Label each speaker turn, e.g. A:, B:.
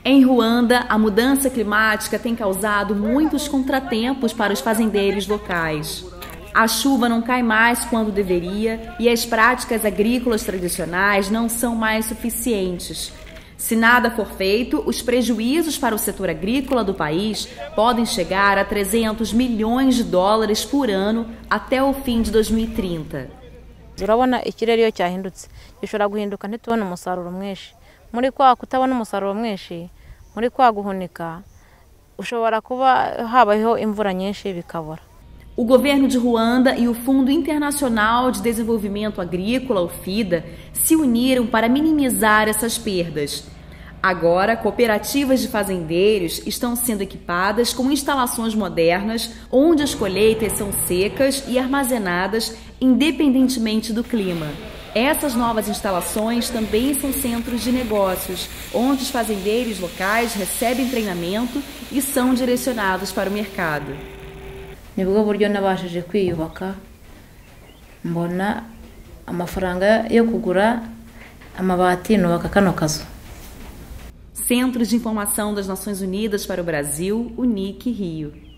A: Em Ruanda, a mudança climática tem causado muitos contratempos para os fazendeiros locais. A chuva não cai mais quando deveria e as práticas agrícolas tradicionais não são mais suficientes. Se nada for feito, os prejuízos para o setor agrícola do país podem chegar a 300 milhões de dólares por ano até o fim de 2030.
B: Urabona ikirere iyo cyahindutse gishobora guhinduka ntitubone umusaruro mwinshi muri kwa kutabona umusaruro mwinshi muri kwa guhunika ushobora kuba habayeho imvura nyinshi bikabura.
A: O governo de Ruanda e o Fundo Internacional de Desenvolvimento Agrícola, o FIDA, se uniram para minimizar essas perdas. Agora, cooperativas de fazendeiros estão sendo equipadas com instalações modernas, onde as colheitas são secas e armazenadas independentemente do clima. Essas novas instalações também são centros de negócios, onde os fazendeiros locais recebem treinamento e são direcionados para o mercado.
B: Nibwo buryo nabashije kwiyubaka mbona amafaranga yo kugura amabati nubaka kano kazu.
A: Centro de Informação das Nações Unidas para o Brasil, UNIC Rio.